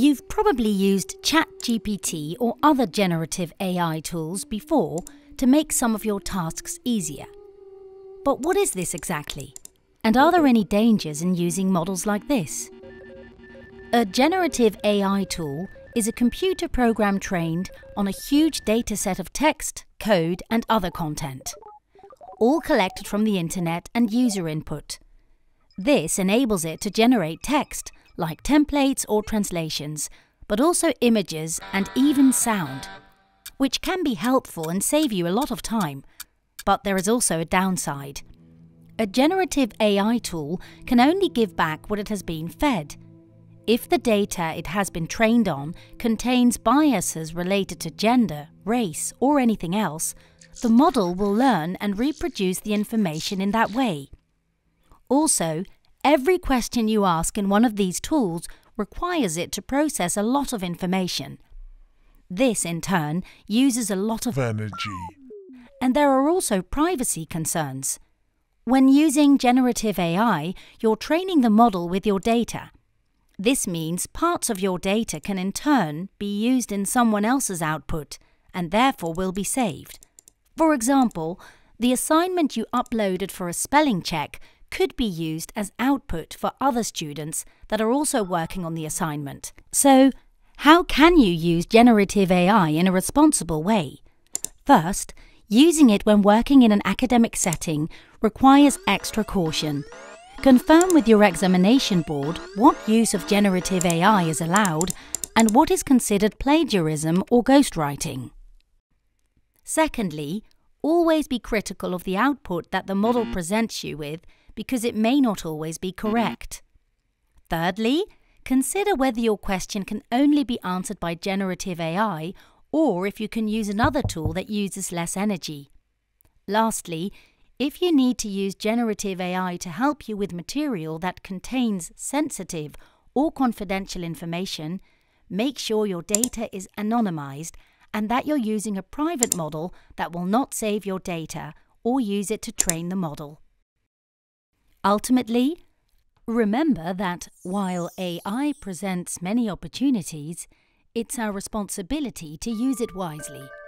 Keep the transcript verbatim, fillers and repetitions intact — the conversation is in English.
You've probably used ChatGPT or other generative A I tools before to make some of your tasks easier. But what is this exactly? And are there any dangers in using models like this? A generative A I tool is a computer program trained on a huge dataset of text, code, and other content, all collected from the internet and user input. This enables it to generate text, like templates or translations, but also images and even sound, which can be helpful and save you a lot of time. But there is also a downside. A generative A I tool can only give back what it has been fed. If the data it has been trained on contains biases related to gender, race, or anything else, the model will learn and reproduce the information in that way. Also, every question you ask in one of these tools requires it to process a lot of information. This, in turn, uses a lot of energy. And there are also privacy concerns. When using generative A I, you're training the model with your data. This means parts of your data can in turn be used in someone else's output and therefore will be saved. For example, the assignment you uploaded for a spelling check could be used as output for other students that are also working on the assignment. So, how can you use generative A I in a responsible way? First, using it when working in an academic setting requires extra caution. Confirm with your examination board what use of generative A I is allowed and what is considered plagiarism or ghostwriting. Secondly, always be critical of the output that the model presents you with, because it may not always be correct. Thirdly, consider whether your question can only be answered by generative A I or if you can use another tool that uses less energy. Lastly, if you need to use generative A I to help you with material that contains sensitive or confidential information, make sure your data is anonymized and that you're using a private model that will not save your data or use it to train the model. Ultimately, remember that while A I presents many opportunities, it's our responsibility to use it wisely.